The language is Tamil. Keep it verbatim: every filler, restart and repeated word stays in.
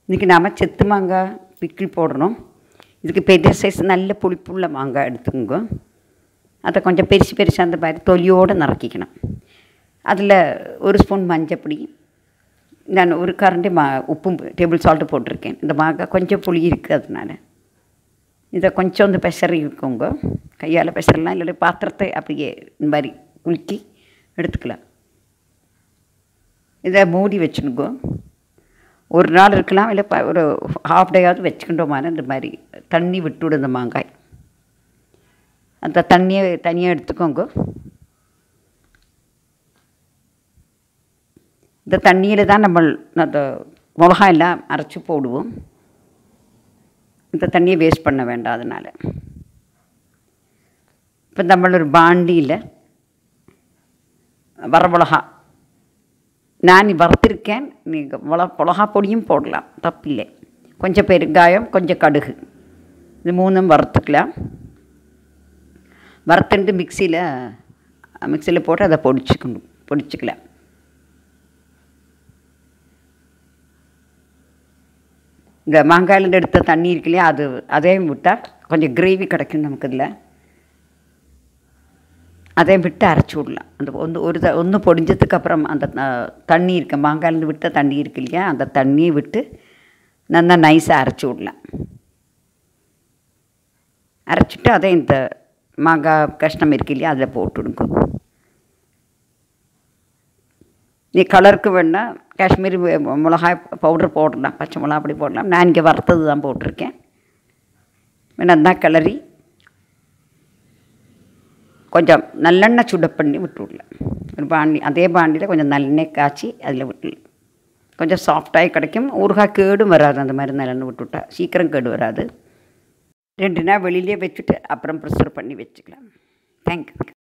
இன்றைக்கி நாம் செத்து மாங்காய் பிக்கிள் போடணும். இதுக்கு பெரிய சைஸ் நல்ல புளிப்புள்ள மாங்காய் எடுத்துக்கோங்க. அதை கொஞ்சம் பெருசு பெருசாக அந்த மாதிரி தொலியோடு நறுக்கிக்கணும். அதில் ஒரு ஸ்பூன் மஞ்சப்பொடி, நான் ஒரு கரண்டி மா உப்பும் டேபிள் சால்ட்டு போட்டிருக்கேன். இந்த மாங்காய் கொஞ்சம் புளி இருக்குது, அதனால் இதை கொஞ்சம் வந்து பெசரி இருக்குங்க. கையால் பெசரலாம், இல்லை பாத்திரத்தை அப்படியே இந்த மாதிரி குலுக்கி எடுத்துக்கலாம். இதை மூடி வச்சுனுங்க. ஒரு நாள் இருக்கலாம், இல்லை ஒரு ஹாஃப் டேயாவது வச்சுக்கிட்டோமான இந்த மாதிரி தண்ணி விட்டுவிடும். இந்த மாங்காய் அந்த தண்ணியை தனியாக எடுத்துக்கோங்க. இந்த தண்ணியில் தான் நம்ம அந்த மிளகாய் எல்லாம் அரைச்சி போடுவோம். இந்த தண்ணியை வேஸ்ட் பண்ண வேண்டாம். அதனால் இப்போ நம்ம ஒரு பாண்டியில் வர மிளகா நான் வறுத்திருக்கேன். நீங்கள் மிளகா மிளகா பொடியும் போடலாம், தப்பில்லை. கொஞ்சம் பெருங்காயம், கொஞ்சம் கடுகு, இது மூணும் வறுத்துக்கலாம். வறுத்துட்டு மிக்சியில் மிக்சியில் போட்டு அதை பொடிச்சுக்கணும் பொடிச்சுக்கலாம். இந்த மாங்காயிலேருந்து எடுத்த தண்ணி இருக்கு இல்லையா, அது அதையும் விட்டால் கொஞ்சம் கிரேவி கிடைக்கும் நமக்கு. இதில் அதையும் விட்டு அரைச்சி விடலாம். அந்த ஒன்று ஒரு த ஒன்று பொடிஞ்சதுக்கப்புறம் அந்த தண்ணி இருக்க மாங்காயிலேருந்து விட்ட தண்ணி இருக்கு இல்லையா, அந்த தண்ணியை விட்டு நல்லா நைஸாக அரைச்சி விடலாம். அரைச்சிட்டு அதை இந்த மாங்காய் கஷ்டம் இருக்கு இல்லையா, அதில் போட்டுவிடுங்க. நீ கலருக்கு வேணால் காஷ்மீரி மிளகாய் பவுடர் போடலாம், பச்சை மிளகா அப்படி போடலாம். நான் இங்கே வறுத்தது தான் போட்டிருக்கேன். வேணா கிளறி கொஞ்சம் நல்லெண்ணெய் சுட பண்ணி விட்டு விடலாம். ஒரு பாண்டி அதே பாண்டியில் கொஞ்சம் நல்லெண்ணெய் காய்ச்சி அதில் விட்டுலாம். கொஞ்சம் சாஃப்டாகி கிடைக்கும். ஊறுகாய் கேடும் வராது. அந்த மாதிரி நல்லெண்ணெய் விட்டுவிட்டா சீக்கிரம் கேடு வராது. ரெண்டு நாள் வெளியிலே வச்சுட்டு அப்புறம் ப்ரிசர்வ் பண்ணி வச்சுக்கலாம். தேங்க்யூ.